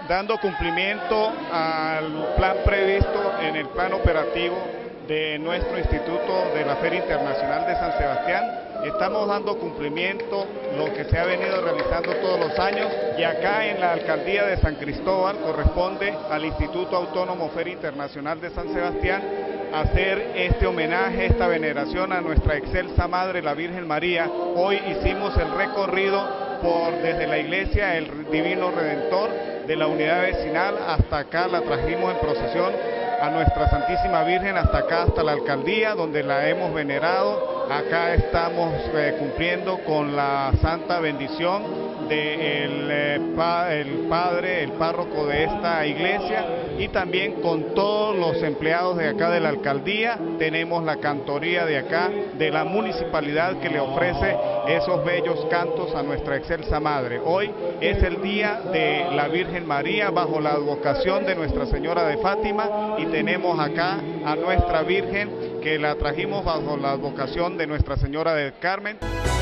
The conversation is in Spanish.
dando cumplimiento al plan previsto en el plan operativo de nuestro Instituto de la Feria Internacional de San Sebastián. Estamos dando cumplimiento lo que se ha venido realizando todos los años, y acá en la Alcaldía de San Cristóbal corresponde al Instituto Autónomo Feria Internacional de San Sebastián hacer este homenaje, esta veneración a nuestra excelsa Madre, la Virgen María. Hoy hicimos el recorrido desde la iglesia El Divino Redentor de la unidad vecinal hasta acá, la trajimos en procesión a nuestra Santísima Virgen hasta acá, hasta la alcaldía, donde la hemos venerado. Acá estamos cumpliendo con la santa bendición del padre, el párroco de esta iglesia, y también con todos los empleados de acá de la alcaldía. Tenemos la cantoría de acá, de la municipalidad, que le ofrece esos bellos cantos a nuestra excelsa Madre. Hoy es el día de la Virgen María bajo la advocación de Nuestra Señora de Fátima, y tenemos acá a nuestra Virgen que la trajimos bajo la advocación de Nuestra Señora del Carmen.